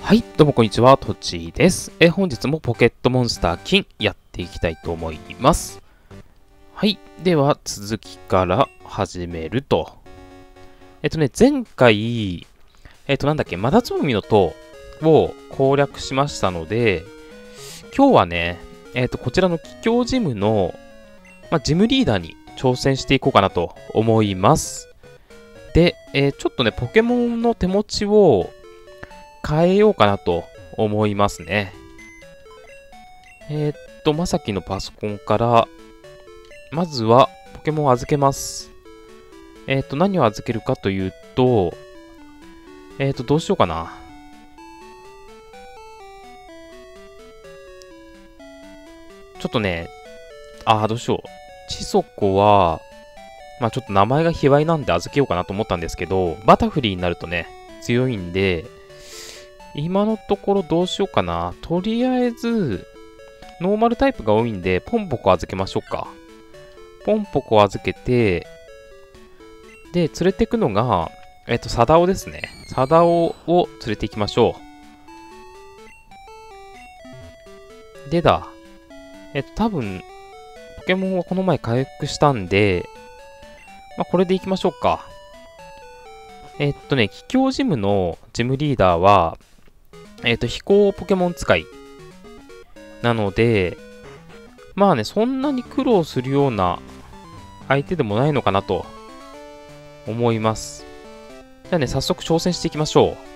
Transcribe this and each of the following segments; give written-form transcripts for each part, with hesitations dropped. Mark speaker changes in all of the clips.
Speaker 1: はい、どうもこんにちは、とちです。本日もポケットモンスター金やっていきたいと思います。はい、では続きから始めると。前回、なんだっけ、マダツボミの塔を攻略しましたので、今日はね、こちらの桔梗ジムの、ジムリーダーに挑戦していこうかなと思います。で、ちょっとね、ポケモンの手持ちを変えようかなと思いますね。まさきのパソコンから、まずはポケモンを預けます。何を預けるかというと、どうしようかな。ちょっとね、どうしよう。チソコは、ちょっと名前が卑猥なんで預けようかなと思ったんですけど、バタフリーになるとね、強いんで、今のところどうしようかな。とりあえず、ノーマルタイプが多いんで、ポンポコ預けましょうか。ポンポコ預けて、で、連れてくのが、サダオですね。サダオを連れて行きましょう。でだ。多分、ポケモンはこの前回復したんで、これで行きましょうか。桔梗ジムのジムリーダーは、飛行ポケモン使いなので、そんなに苦労するような相手でもないのかなと思います。じゃあね、早速挑戦していきましょう。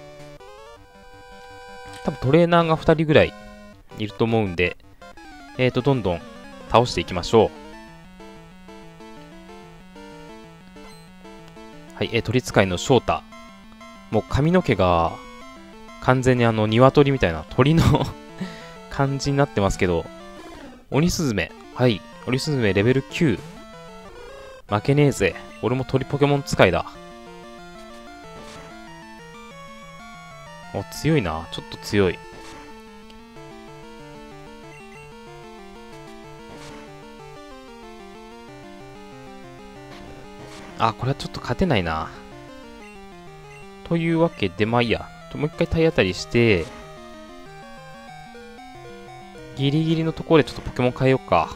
Speaker 1: 多分トレーナーが2人ぐらいいると思うんで、どんどん倒していきましょう。はい、鳥使いの翔太。もう髪の毛が完全に鶏みたいな鳥の感じになってますけど、鬼スズメ。はい。鬼スズメレベル9。負けねえぜ。俺も鳥ポケモン使いだ。お、強いな。ちょっと強い。これはちょっと勝てないな。というわけで、いいや。もう一回体当たりして、ギリギリのところでちょっとポケモン変えようか。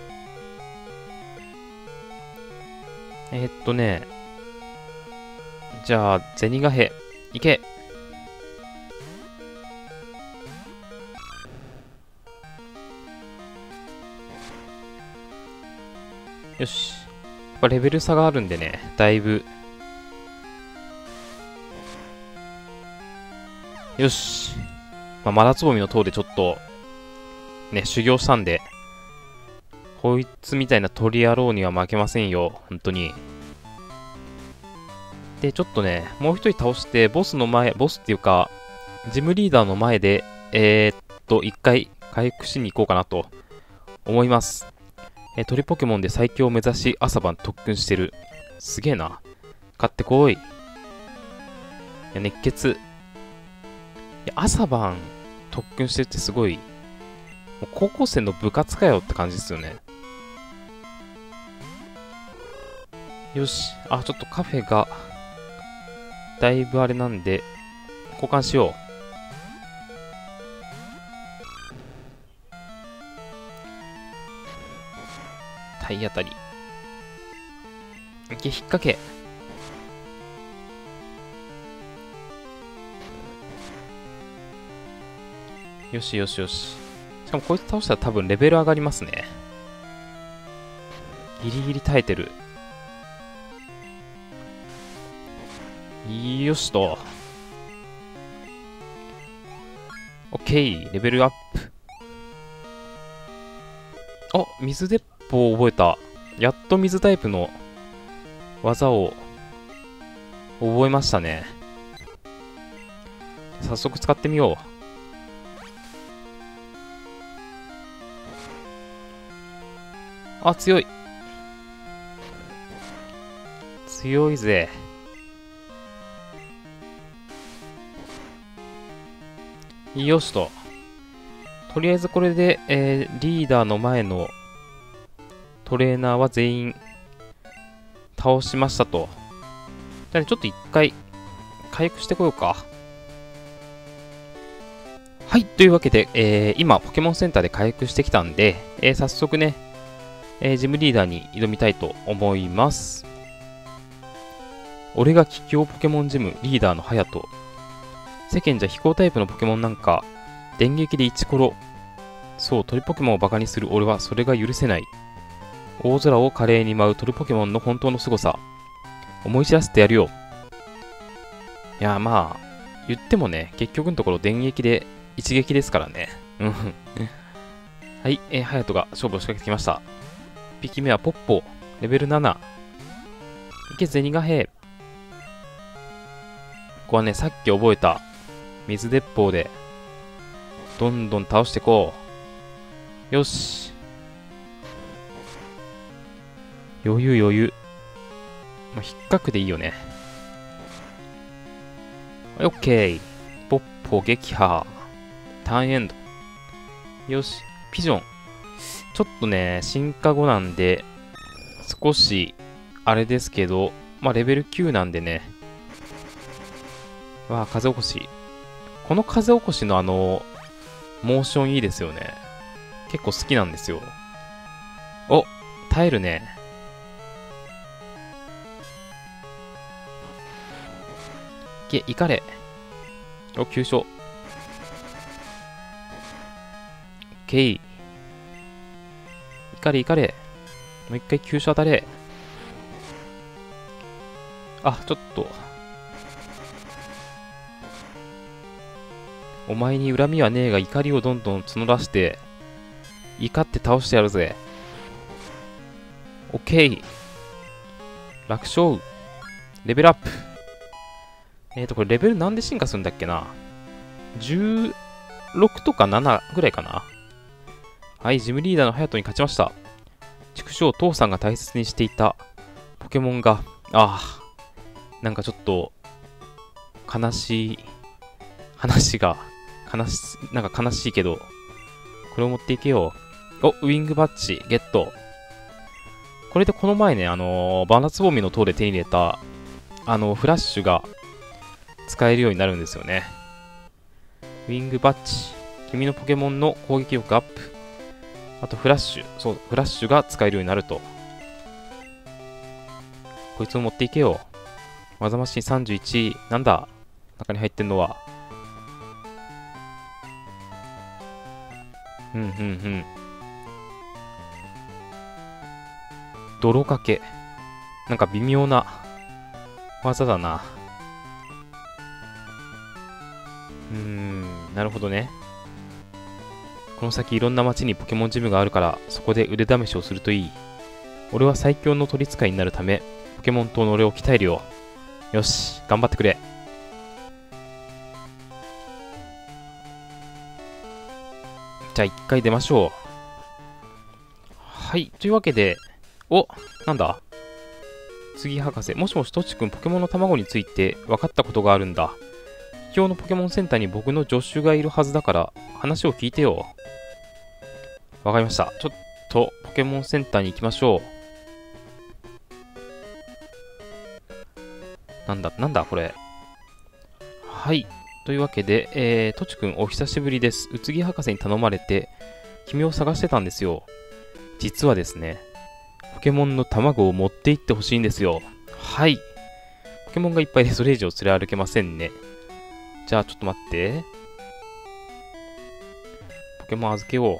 Speaker 1: じゃあ、ゼニガヘ。いけ。よし。やっぱレベル差があるんでね、だいぶ。よし。マダツボミの塔でちょっと、ね、修行したんで、こいつみたいな鳥野郎には負けませんよ、本当に。で、ちょっとね、もう一人倒して、ボスっていうか、ジムリーダーの前で、一回回復しに行こうかなと思います。鳥ポケモンで最強を目指し、朝晩特訓してる。すげえな。買ってこい。いや、熱血。いや、朝晩特訓してるってすごい、もう高校生の部活かよって感じですよね。よし。ちょっとカフェが、だいぶあれなんで、交換しよう。体当たり。いけ、引っ掛け。よしよしよし。しかもこいつ倒したら多分レベル上がりますね。ギリギリ耐えてる。よしと。オッケー、レベルアップ。水鉄砲を覚えた。やっと水タイプの技を覚えましたね。早速使ってみよう。強い。強いぜ。よしと。とりあえずこれで、リーダーの前のトレーナーは全員倒しましたと。じゃあね、ちょっと一回回復してこようか。 はい、というわけで、今、ポケモンセンターで回復してきたんで、早速ね、ジムリーダーに挑みたいと思います。俺が桔梗ポケモンジムリーダーのハヤト。世間じゃ飛行タイプのポケモンなんか、電撃でイチコロ。そう、鳥ポケモンをバカにする俺はそれが許せない。大空を華麗に舞う鳥ポケモンの本当の凄さ。思い知らせてやるよ。いや、まあ、言ってもね、結局のところ電撃で一撃ですからね。うん。はい、ハヤトが勝負を仕掛けてきました。1匹目はポッポ、レベル7。いけ、ゼニガヘイ。ここはね、さっき覚えた水鉄砲で、どんどん倒していこう。よし。余裕余裕。まあ、引っかくでいいよね。オッケー。ポッポ撃破。ターンエンド。よし。ピジョン。ちょっとね、進化後なんで、少し、あれですけど、まあ、レベル9なんでね。わあ、風起こし。この風起こしのモーションいいですよね。結構好きなんですよ。お、耐えるね。いけ、イカレ。お、急所。オッケー。イカレ、イカレ。もう一回急所当たれ。あ、ちょっと。お前に恨みはねえが怒りをどんどん募らして、怒って倒してやるぜ。オッケー。楽勝。レベルアップ。これレベルなんで進化するんだっけな ?16 とか7ぐらいかな。はい、ジムリーダーのハヤトに勝ちました。畜生、父さんが大切にしていたポケモンが、なんかちょっと、悲しい話が、なんか悲しいけど、これを持っていけよう。お、ウィングバッジ、ゲット。これでこの前ね、バナツボミの塔で手に入れた、フラッシュが使えるようになるんですよね。ウィングバッジ。君のポケモンの攻撃力アップ。あとフラッシュ。そう、フラッシュが使えるようになると。こいつを持っていけよ。技マシン31。なんだ中に入ってんのは。泥かけ。なんか微妙な技だな。なるほどね。この先いろんな街にポケモンジムがあるから、そこで腕試しをするといい。俺は最強の取り使いになるため、ポケモン島の俺を鍛えるよ。よし、頑張ってくれ。じゃあ一回出ましょう。はい、というわけで、お、なんだ次博士、もしもしとちくんポケモンの卵について分かったことがあるんだ。秘境のポケモンセンターに僕の助手がいるはずだから話を聞いてよ。わかりました。ちょっとポケモンセンターに行きましょう。なんだこれ。はい。というわけで、とちくんお久しぶりです。宇津木博士に頼まれて君を探してたんですよ。実はですね、ポケモンの卵を持って行ってほしいんですよ。はい。ポケモンがいっぱいでそれ以上連れ歩けませんね。じゃあちょっと待って。ポケモン預けよう。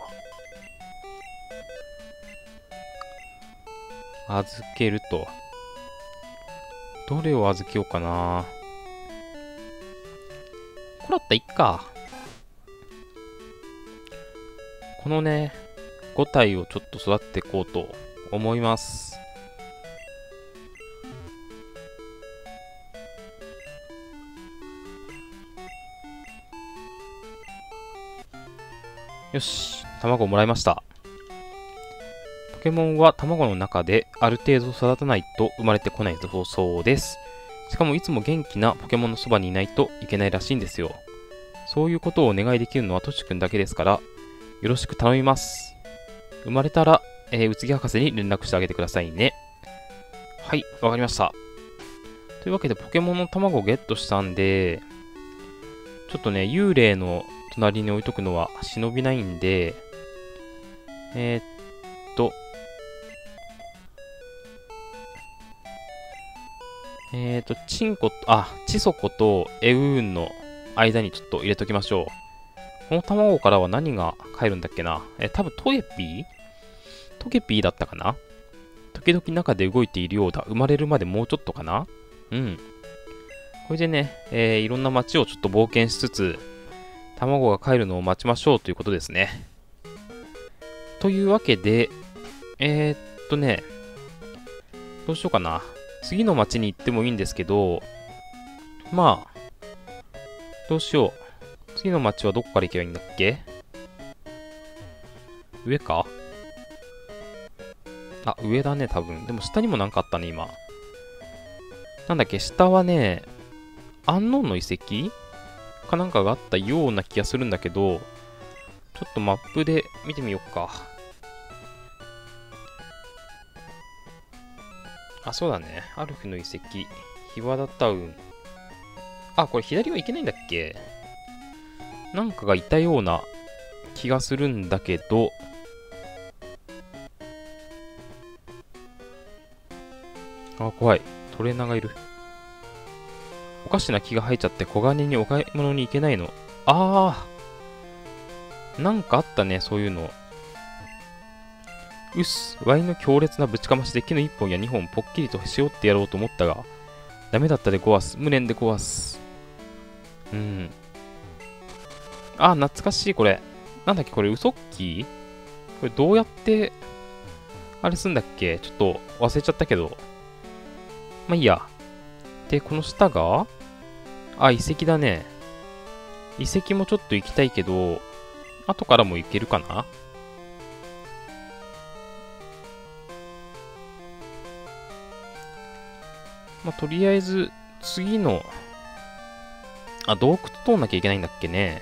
Speaker 1: 預けると。どれを預けようかな。これだったらいっか。このね、5体をちょっと育っていこうと思います。よし、卵をもらいました。ポケモンは卵の中である程度育たないと生まれてこないそうです。しかもいつも元気なポケモンのそばにいないといけないらしいんですよ。そういうことをお願いできるのはトシくんだけですから、よろしく頼みます。生まれたら、宇津木博士に連絡してあげてくださいね。はい、わかりました。というわけでポケモンの卵をゲットしたんで、ちょっとね、幽霊の隣に置いとくのは忍びないんで、チソコとエウーンの間にちょっと入れときましょう。この卵からは何が買えるんだっけな。多分トゲピーだったかな。時々中で動いているようだ。生まれるまでもうちょっとかな。うん。これでね、いろんな街をちょっと冒険しつつ、卵が帰るのを待ちましょうということですね。というわけで、どうしようかな。次の町に行ってもいいんですけど、まあ、どうしよう。次の町はどこから行けばいいんだっけ？上か？あ、上だね、多分。でも下にもなんかあったね、今。なんだっけ、下はね、アンノーンの遺跡かなんかがあったような気がするんだけど、ちょっとマップで見てみようか。あ、そうだね。アルフの遺跡。ヒワダタウン。あ、これ左は行けないんだっけ？なんかがいたような気がするんだけど、あ、怖い。トレーナーがいる。おかしな気が生えちゃって小金にお買い物に行けないの。なんかあったね、そういうの。ワインの強烈なぶちかましで木の1本や2本ぽっきりとしおってやろうと思ったが、ダメだったでごわす。無念でごわす。懐かしい、これ。なんだっけ、これ、ウソッキー？これ、どうやって、あれすんだっけ？ちょっと忘れちゃったけど。まあいいや。で、この下が遺跡だね。遺跡もちょっと行きたいけど、後からも行けるかな？まあ、とりあえず、次の、洞窟通んなきゃいけないんだっけね。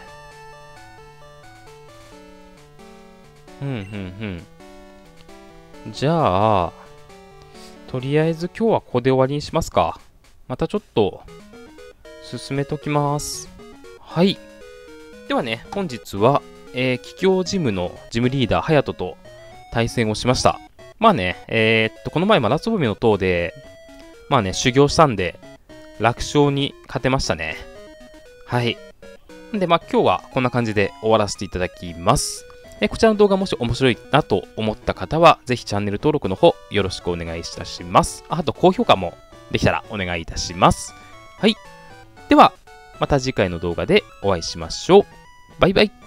Speaker 1: じゃあ、とりあえず今日はここで終わりにしますか。またちょっと、進めときます。はい。ではね、本日は、桔梗ジムのジムリーダー、ハヤトと対戦をしました。まあね、この前、真夏帯の塔で、まあね、修行したんで、楽勝に勝てましたね。はい。で、まあ今日はこんな感じで終わらせていただきます。こちらの動画もし面白いなと思った方は、ぜひチャンネル登録の方よろしくお願いいたします。あと高評価もできたらお願いいたします。はい。では、また次回の動画でお会いしましょう。バイバイ。